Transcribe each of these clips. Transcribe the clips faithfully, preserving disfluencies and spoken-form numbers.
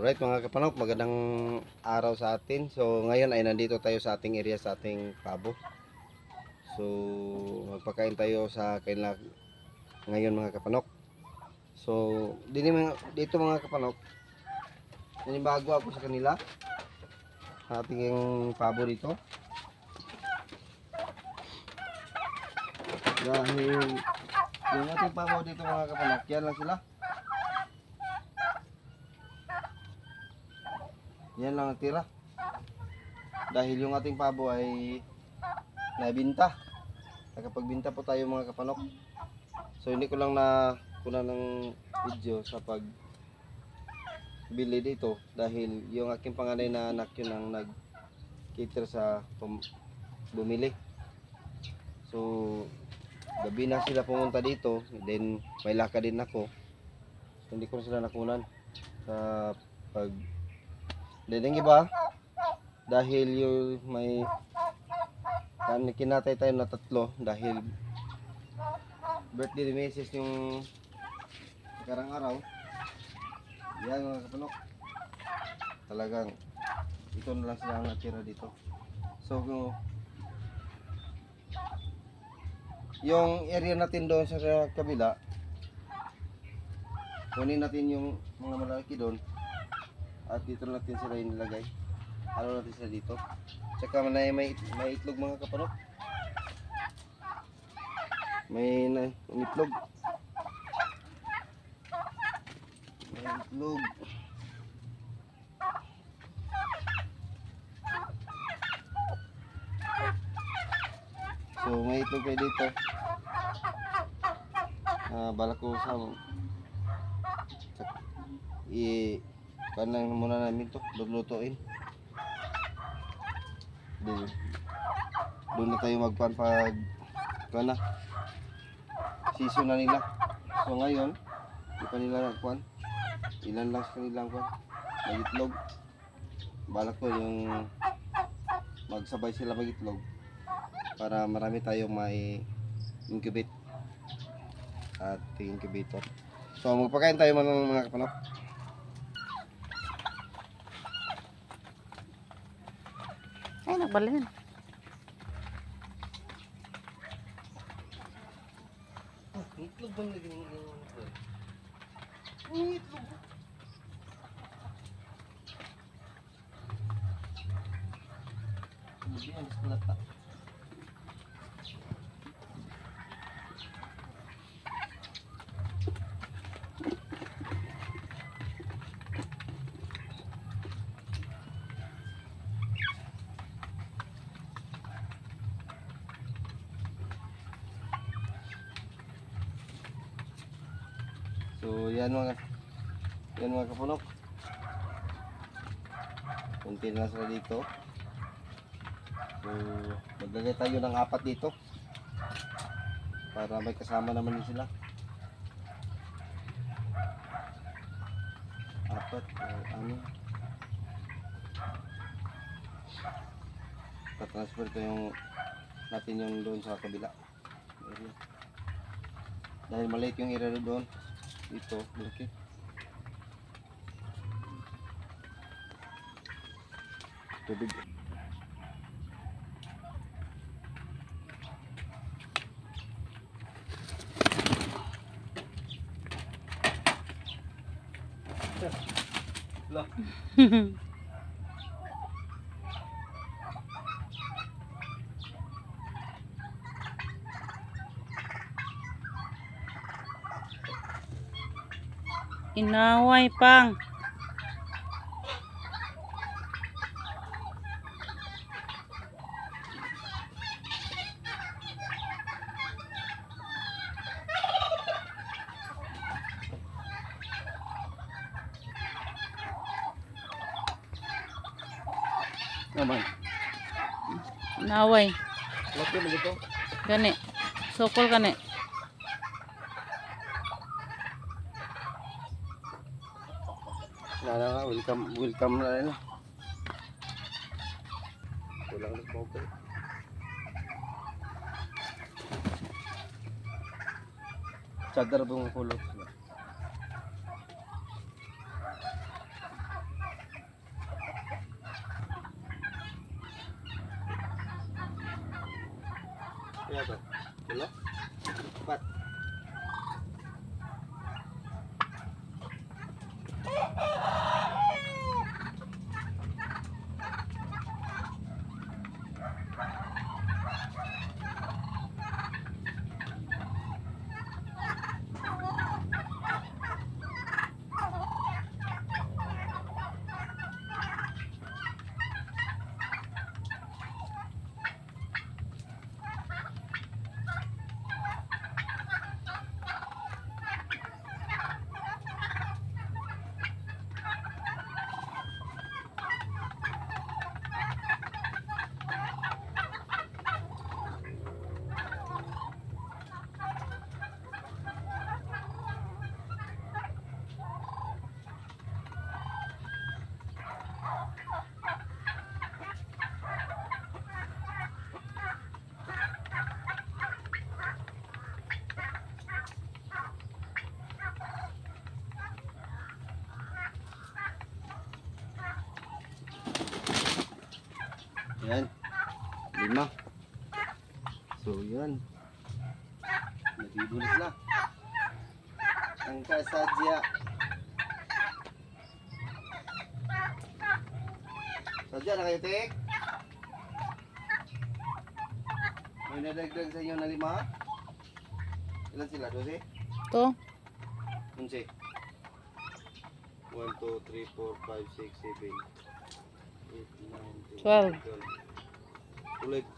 Alright mga kapanok, magandang araw sa atin. So ngayon ay nandito tayo sa ating area, sa ating pabo. So magpakain tayo sa kanila ngayon mga kapanok. So dito mga, dito mga kapanok, nanibago ako sa kanila, sa ating pabo dito. Dahil yung ating pabo dito mga kapanok, yan lang sila. Yan lang ang tira. Dahil yung ating pabo ay nabinta. Nakapagbinta po tayo mga kapanok. So hindi ko lang na kuna ng video sa pag bili dito. Dahil yung aking panganay na anak yun ang nag-cater sa bumili. So gabi na sila pumunta dito. Then may laka din ako. So hindi ko sila nakunan sa pag then yung iba, dahil yung may kinatay tayo na tatlo, dahil birthday ni Missus yung karang araw. Yan mga kapanok, talagang ito na lang sila natira dito. So yung area natin doon sa kabila, kunin natin yung mga malaki doon. At dito natin sila inilagay. Ano natin sila dito. Tsaka may, may, may itlog mga kapanok. May na, may itlog. May itlog. So may itlog kayo dito. Ah, balak ko sa i Kanan muna namin to, lulutuin. Doon, doon na tayo magpan pag kana season na nila. So ngayon, di pa nila nagkuhan. Ilan lang sa kanilang kuhan. Mag-itlog. Balak ko yung magsabay sila mag-itlog para marami tayong may incubate at incubator. So magpakain tayo mga mga kapanok. Ay, nagbalin. Oh, itlog bang lagi ng itlog? Ang itlog. Hindi ang skulata. So yan mga yan mga kapunok. Kunti na sila dito. So maglagay tayo ng apat dito para may kasama naman din sila. Apat o ano. Pa-transfer ko yung natin yung doon sa kabila area. Dahil maliit yung area doon. Ito, malaki. Tubig. Lah. Inaway pang. Naman. Inaway. Laki mo dito. Gani. Sokol gani. Na na, welcome, welcome na rin. Kulang na po ko. Cadar bang kulot. Pat. Yan. Lima. So, yan. Nagibulis na. Ang kasadya. Sadya na kayo, Tek? May nadagdag sa inyo na lima? Ilan sila? Dose? To. Unse? one, two, three, four, five, six, seven, eight, nine, ten, Twelve. Ulit.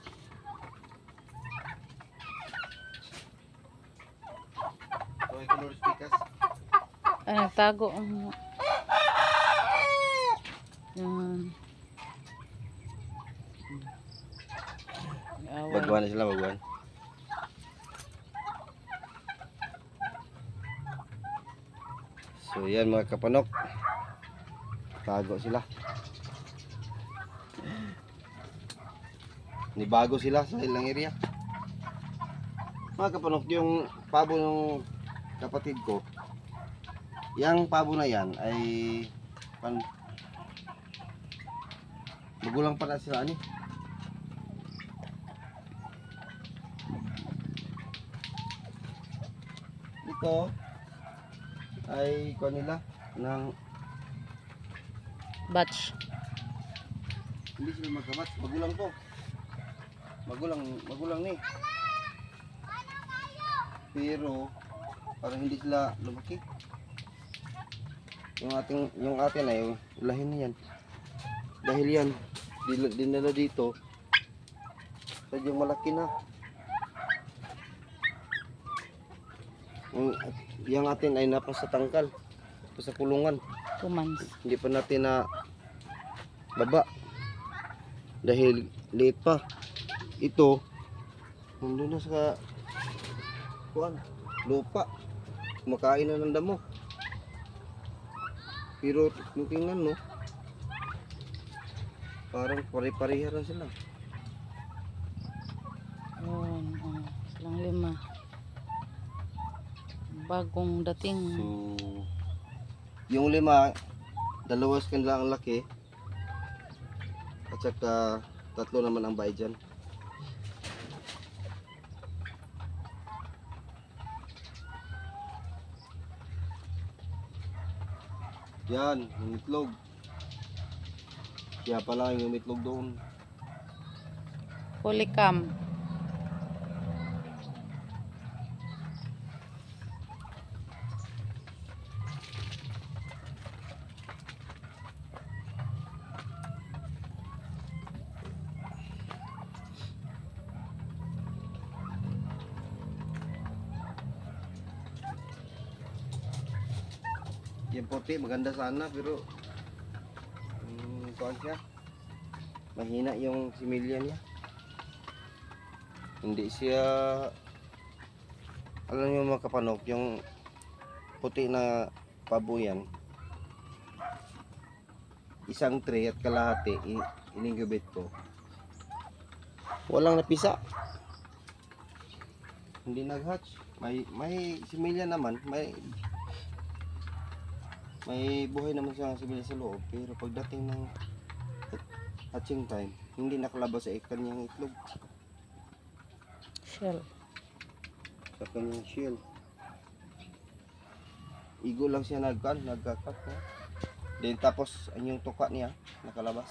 Okay, color stickers. Ay, nagtago. ang- Yan. Away. Bagwan na sila, bagwan. So yan mga kapanok. Tago sila. Nibago sila sa ilang area. Mga kapanok, yung pabo ng kapatid ko, yung pabo na yan ay pan, magulang pa na sila ani. Ito ay kuha nila ng Batch. hindi sila magkabat, magulang to. Magulang, magulang ni. Pero parang hindi sila lumaki. Yung ating yung atin ay ulahin na yan. Dahil yan din- dinala dito. Sadyang malaki na. Yung, yung atin ay napasa tangkal, sa kulungan. Two months. Hindi pa natin na baba dahil liit pa. Ito nandun na sa kuan, lupa, kumakain na ng damo. Pero kung tingnan mo, parang pare-pareha na sila. Yun. Oh, silang lima. Bagong dating. So yung lima, dalawas kanila ang laki at saka tatlo naman ang bahay dyan. Yan, yung itlog. Kaya pala yung itlog doon. Polycam. Yung puti, maganda sana pero um, kuhan siya. Mahina yung similya niya. Hindi siya, alam niyo mga kapanok, yung puti na pabuyan, isang tray at kalahati i- iningubit ko. Walang napisa. Hindi nag-hatch. May may similya naman, may may buhay naman siya ang similya sa loob, pero pagdating ng hatching time, hindi nakalabas sa ikan niyang itlog. Shell. sa kanyang shell. Igo lang siya nagkan, nagkakat. No? Then tapos ang yung tuka niya nakalabas.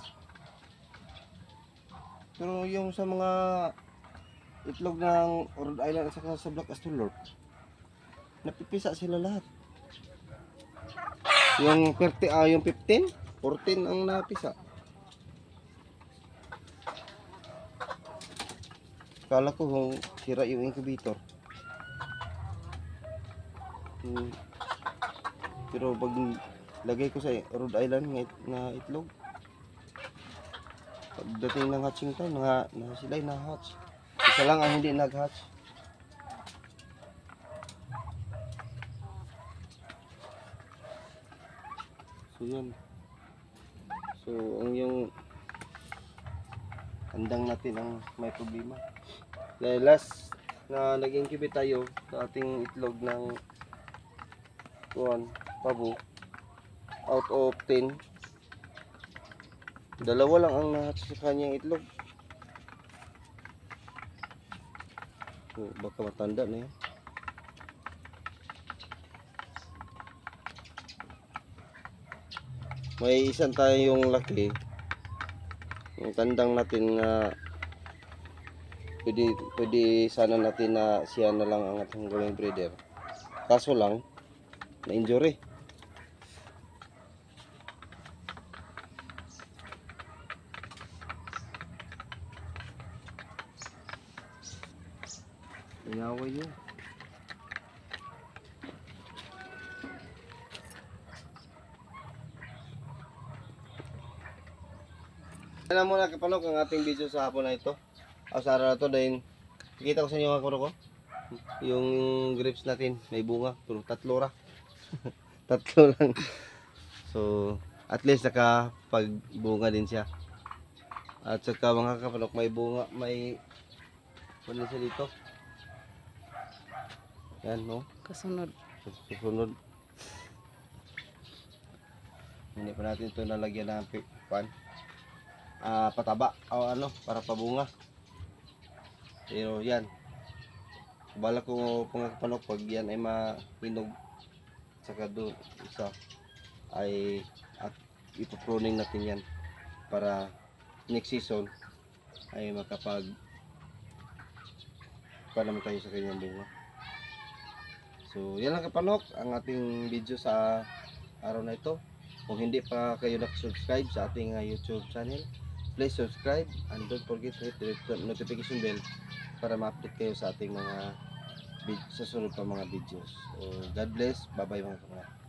Pero yung sa mga itlog ng Rhode Island at saka sa Black Astolor, napipisa sila lahat. Yung thirty, ah, yung fifteen, fourteen ang napisa. Kala ko kung sira yung incubator. Hmm. Pero pag lagay ko sa Rhode Island na, it- na itlog, pagdating ng hatching time, na, na sila na hatch. Isa lang ang hindi nag-hatch. So yun. So ang yung handang natin ang may problema. Dahil last na nag-incubate tayo sa ating itlog ng kuwan, pabo, out of ten, dalawa lang ang nahatch sa kanyang itlog. So, baka matanda na yun. May isang tayong laki. Yung tandang natin na pwede, pwede sana natin na siya na lang ang ating gawing breeder. Kaso lang, na-injury. Inaway niya. Yan na muna kapanok ang ating video sa hapon na ito. O sa araw na ito dahil kita ko sa inyo mga kuro ko. Yung grapes natin may bunga. Pero tatlo ra. Tatlo lang. So at least nakapagbunga din siya. At saka mga kapanok may bunga. May ano siya dito. Yan no. Kasunod. Susunod. Hindi pa natin ito nalagyan ng pan. Ah, pataba o ano para pabunga. Pero yan. Bala ko pangapanok pag yan ay mahinog saka doon isa ay at ipopruning natin yan para next season ay makapag pa naman tayo sa kanyang bunga. So yan lang kapanok ang ating video sa araw na ito. Kung hindi pa kayo nakasubscribe sa ating uh, YouTube channel, please subscribe and don't forget to hit the notification bell para ma-update kayo sa ating mga sa sunod pa mga videos. So, God bless. Bye bye mga kapatid.